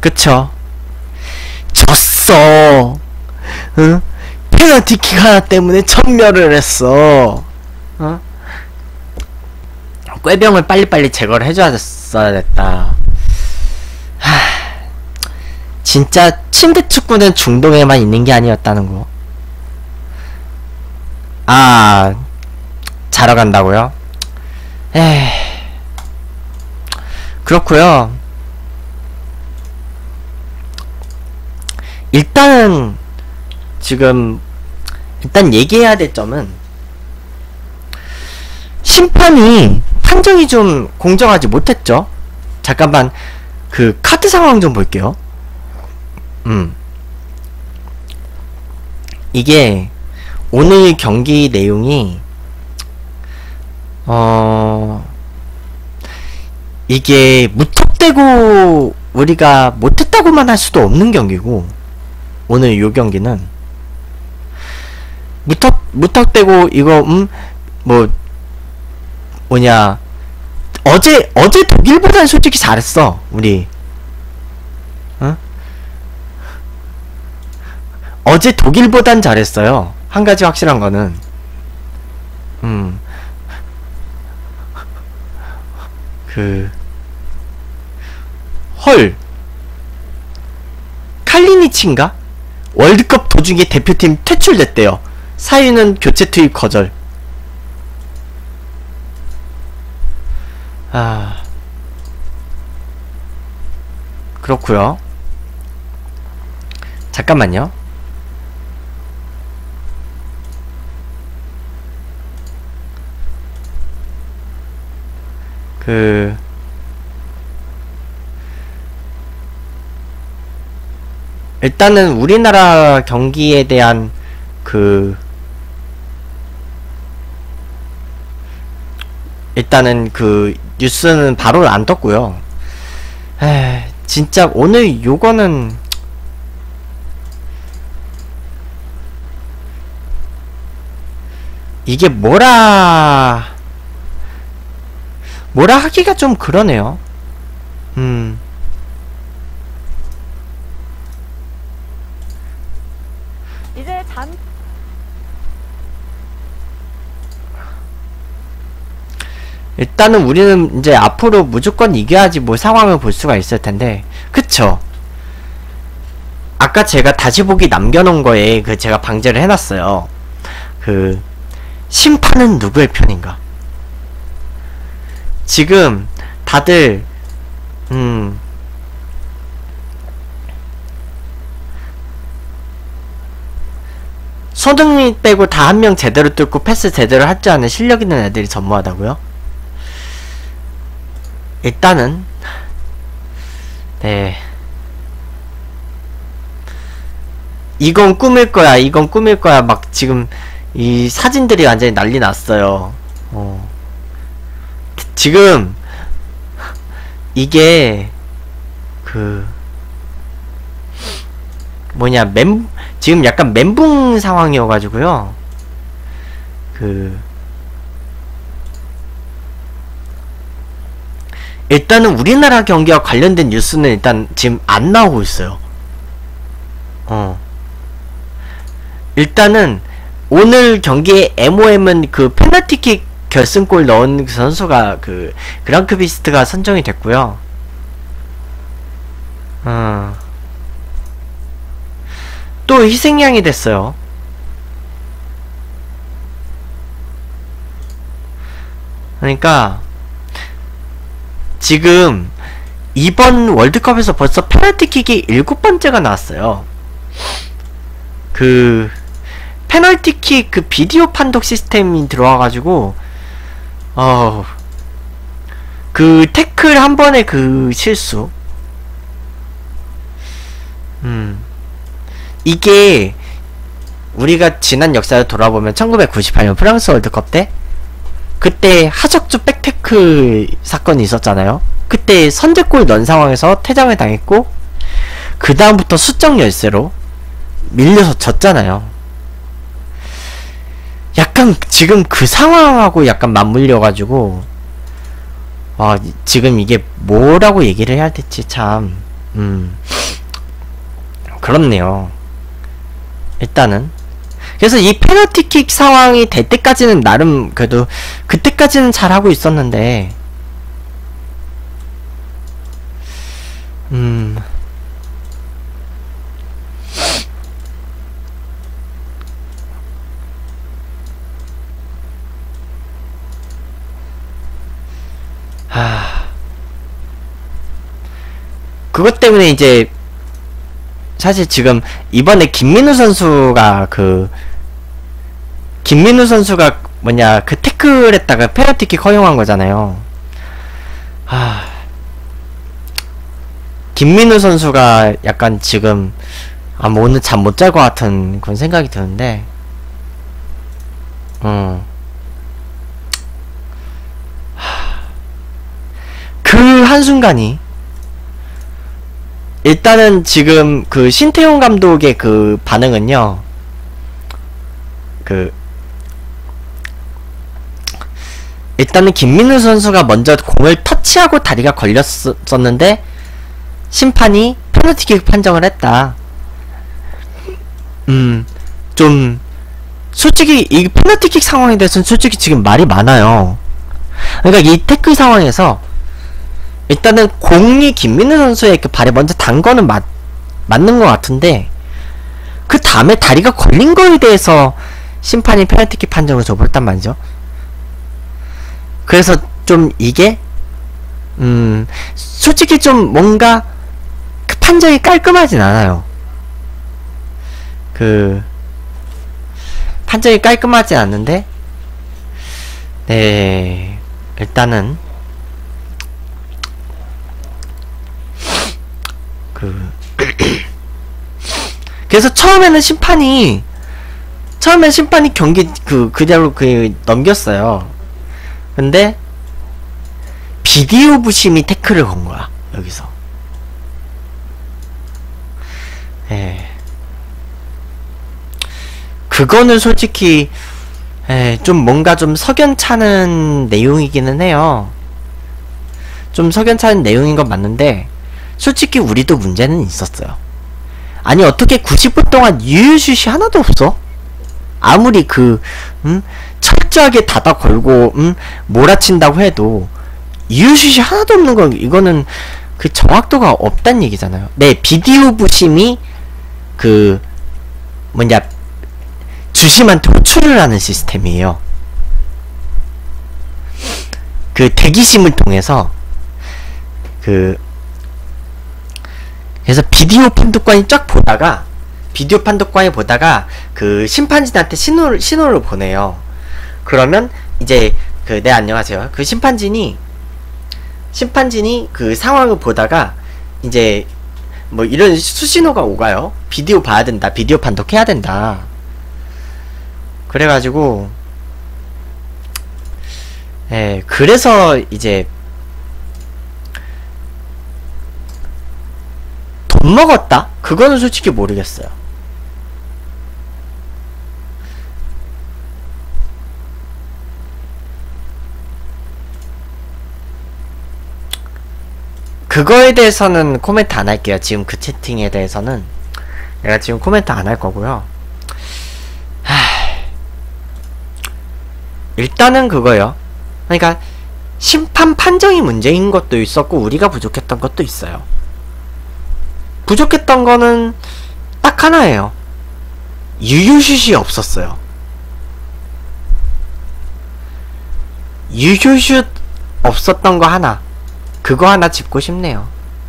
그쵸? 졌어. 응? 페널티킥 하나 때문에 전멸을 했어. 어? 꾀병을 빨리빨리 제거를 해줘야 됐어야 하... 진짜 침대 축구는 중동에만 있는 게 아니었다는 거. 아, 자러 간다고요? 에이, 그렇구요. 일단은 지금 일단 얘기해야 될 점은 심판이 판정이 좀 공정하지 못했죠. 잠깐만 그 카드 상황 좀 볼게요. 이게 오늘 경기 내용이 이게 무턱대고 우리가 못했다고만 할 수도 없는 경기고, 오늘 요 경기는 무턱대고 이거 뭐냐, 어제 독일보다는 솔직히 잘했어 우리. 응? 어제 독일보단 잘했어요. 한 가지 확실한 거는 헐, 칼리니치인가? 월드컵 도중에 대표팀 퇴출됐대요. 사유는 교체 투입 거절. 아, 그렇구요. 잠깐만요. 일단은 우리나라 경기에 대한 일단은 뉴스는 바로 안 떴고요. 진짜 오늘 요거는 이게 뭐라 하기가 좀 그러네요. 이제 일단은 우리는 이제 앞으로 무조건 이겨야지 뭐 상황을 볼 수가 있을 텐데, 그쵸? 아까 제가 다시 보기 남겨놓은 거에 제가 방제를 해놨어요. 심판은 누구의 편인가? 지금 다들 손흥민 빼고 다 한 명 제대로 뚫고 패스 제대로 할 줄 아는 실력 있는 애들이 전무하다고요? 일단은 네, 이건 꾸밀 거야, 이건 꾸밀 거야, 막 지금 이 사진들이 완전히 난리 났어요. 지금 이게 뭐냐, 지금 약간 멘붕 상황이어가지고요. 일단은 우리나라 경기와 관련된 뉴스는 일단 지금 안 나오고 있어요. 일단은 오늘 경기에 MOM은 페널티킥 결승골 넣은 선수가 그랑크비스트가 선정이 됐고요. 또 희생양이 됐어요. 그러니까 지금 이번 월드컵에서 벌써 페널티킥이 7번째가 나왔어요. 페널티킥 비디오 판독 시스템이 들어와가지고 태클 한 번의 실수, 이게 우리가 지난 역사를 돌아보면 1998년 프랑스 월드컵 때 그때 하석주 백태클 사건이 있었잖아요. 그때 선제골 넣은 상황에서 퇴장을 당했고 그 다음부터 수적 열세로 밀려서 졌잖아요. 약간 지금 그 상황하고 약간 맞물려가지고 지금 이게 뭐라고 얘기를 해야 될지 참 그렇네요. 일단은 그래서 이 페널티킥 상황이 될 때까지는 나름 그래도 그때까지는 잘하고 있었는데 그것 때문에 이제 사실 지금 이번에 김민우 선수가 뭐냐 그 태클 했다가 페널티킥 허용한 거잖아요. 김민우 선수가 약간 지금 뭐 오늘 잠 못 잘 것 같은 그런 생각이 드는데 그 한순간이 일단은 지금 그 신태용 감독의 그 반응은요, 일단은 김민우 선수가 먼저 공을 터치하고 다리가 걸렸었는데 심판이 페널티킥 판정을 했다. 좀 솔직히 이 페널티킥 상황에 대해서는 솔직히 지금 말이 많아요. 그러니까 이 태클 상황에서 일단은 공이 김민우 선수의 그 발에 먼저 단 거는 맞는 것 같은데 그 다음에 다리가 걸린 거에 대해서 심판이 페널티킥 판정을 줘버렸단 말이죠. 그래서 좀 이게 솔직히 좀 뭔가 그 판정이 깔끔하진 않아요. 판정이 깔끔하진 않는데 네 일단은 그래서 처음에는 심판이 경기 그대로 넘겼어요. 근데 비디오 부심이 태클을 건 거야 여기서. 그거는 솔직히 좀 뭔가 좀 석연찮은 내용이기는 해요. 좀 석연찮은 내용인 건 맞는데 솔직히 우리도 문제는 있었어요. 아니 어떻게 90분 동안 유유슛이 하나도 없어? 아무리 철저하게 닫아 걸고 몰아친다고 해도 유유슛이 하나도 없는 건 이거는 그 정확도가 없단 얘기잖아요. 네, 비디오 부심이 주심한테 호출을 하는 시스템이에요. 대기심을 통해서 그래서 비디오 판독관이 쫙 보다가 심판진한테 신호를 보내요. 그러면 이제 네 안녕하세요. 심판진이 그 상황을 보다가 이제 뭐 이런 수신호가 오가요. 비디오 봐야 된다. 비디오 판독해야 된다. 그래가지고 그래서 이제 돈 먹었다? 그거는 솔직히 모르겠어요. 그거에 대해서는 코멘트 안 할게요. 지금 그 채팅에 대해서는 내가 지금 코멘트 안 할 거고요. 일단은 그거요. 그러니까 심판 판정이 문제인 것도 있었고 우리가 부족했던 것도 있어요. 부족했던 거는 딱 하나예요. 유유슛이 없었어요. 유유슛 없었던 거 하나. 그거 하나 짚고 싶네요.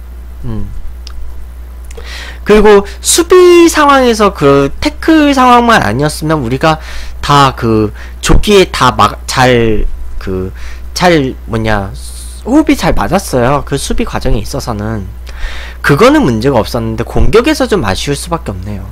그리고 수비 상황에서 태클 상황만 아니었으면 우리가 다 조기에 다 호흡이 잘 맞았어요. 수비 과정에 있어서는. 그거는 문제가 없었는데 공격에서 좀 아쉬울 수밖에 없네요.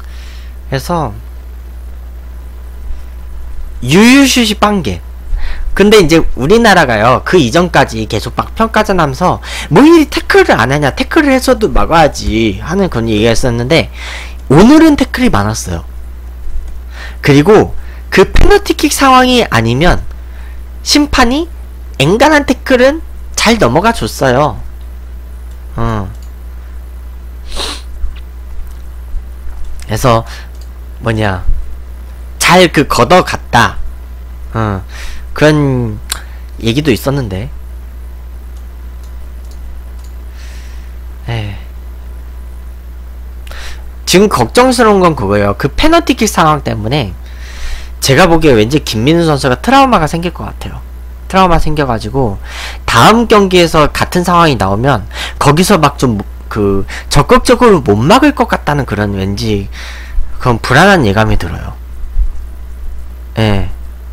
그래서 유유슛이 빵개. 근데 이제 우리나라가요, 그 이전까지 계속 막 평가전 하면서 뭐 이 태클을 안 하냐, 태클을 해서도 막아야지 하는 그런 얘기가 있었는데, 오늘은 태클이 많았어요. 그리고 그 페널티킥 상황이 아니면 심판이 앵간한 태클은 잘 넘어가 줬어요. 그래서 뭐냐, 잘 그 걷어갔다. 그런 얘기도 있었는데, 지금 걱정스러운 건 그거예요. 그 페널티킥 상황 때문에 제가 보기에 왠지 김민우 선수가 트라우마가 생길 것 같아요. 트라우마 생겨가지고 다음 경기에서 같은 상황이 나오면 거기서 막 좀 그 적극적으로 못 막을 것 같다는 그런 왠지 그런 불안한 예감이 들어요. 예.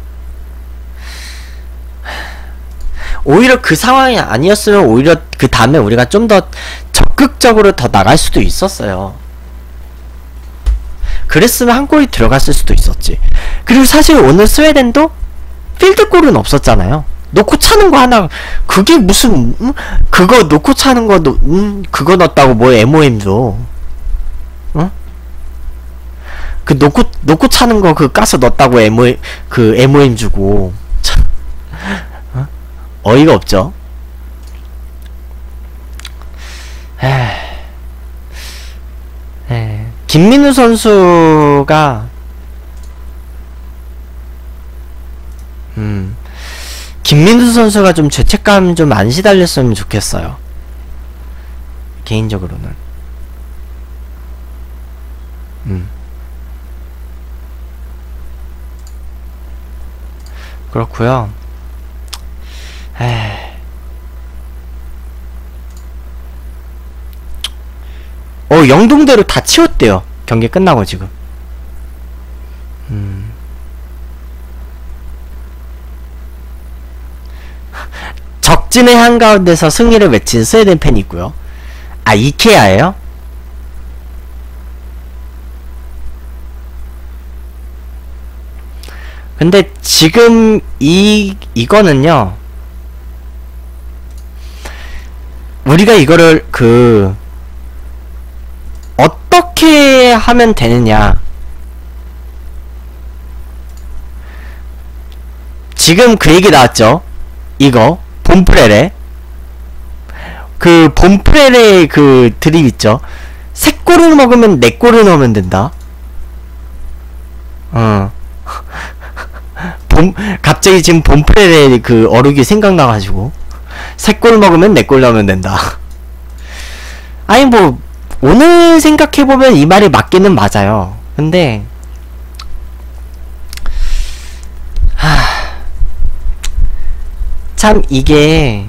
오히려 그 상황이 아니었으면 오히려 그 다음에 우리가 좀 더 적극적으로 더 나갈 수도 있었어요. 그랬으면 한 골이 들어갔을 수도 있었지. 그리고 사실 오늘 스웨덴도 필드골은 없었잖아요. 놓고 차는 거 하나, 그게 무슨, 그거 놓고 차는 거, 그거 넣었다고 뭐 MOM 줘. 어? 그 놓고 차는 거 그 까서 넣었다고 MOM 주고. 참. 어이가 없죠. 김민우 선수가 김민우 선수가 좀 죄책감 좀 안 시달렸으면 좋겠어요. 개인적으로는. 그렇고요. 영동대로 다 치웠대요. 경기 끝나고 지금. 적진의 한가운데서 승리를 외친 스웨덴 팬이 있고요. 아, 이케아예요? 근데 지금 이거는요, 우리가 이거를 어떻게 하면 되느냐. 지금 그 얘기 나왔죠. 이거 봄프레레, 그 봄프레레 그 드립 있죠. 3골을 먹으면 4골을 넣으면 된다. 갑자기 지금 봄프레레 그 어록이 생각나가지고 3골 먹으면 4골 넣으면 된다. 아니 뭐 오늘 생각해보면 이 말이 맞기는 맞아요. 근데 참 이게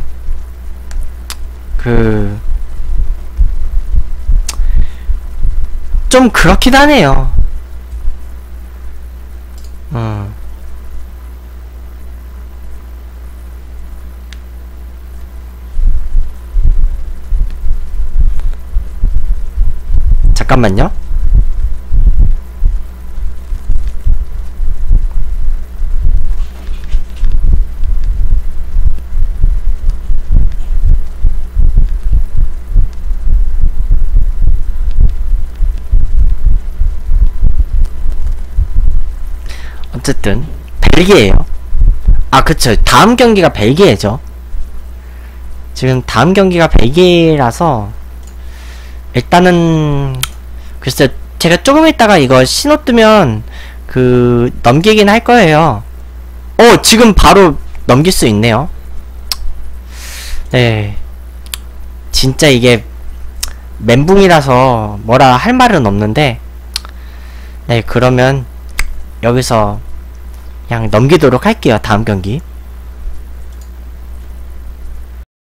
좀 그렇긴 하네요. 잠깐만요. 어쨌든 벨기에예요. 아 그쵸, 다음 경기가 벨기에죠. 지금 다음 경기가 벨기에라서 일단은 글쎄, 제가 조금 있다가 이거 신호 뜨면 넘기긴 할 거예요. 지금 바로 넘길 수 있네요. 네, 진짜 이게 멘붕이라서 뭐라 할 말은 없는데, 네, 그러면 여기서 그냥 넘기도록 할게요. 다음 경기.